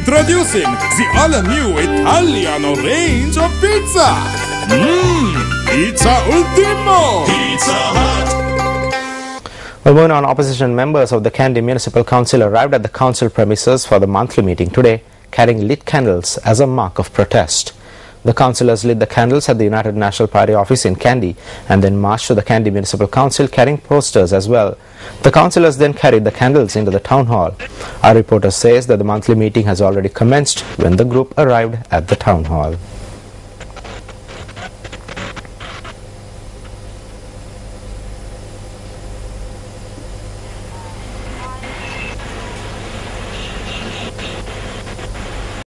Introducing the all-new Italiano range of pizza. Pizza Ultimo. Pizza Hut. Well, moving on, opposition members of the Kandy Municipal Council arrived at the council premises for the monthly meeting today, carrying lit candles as a mark of protest. The councillors lit the candles at the United National Party office in Kandy and then marched to the Kandy Municipal Council carrying posters as well. The councillors then carried the candles into the town hall. Our reporter says that the monthly meeting has already commenced when the group arrived at the town hall.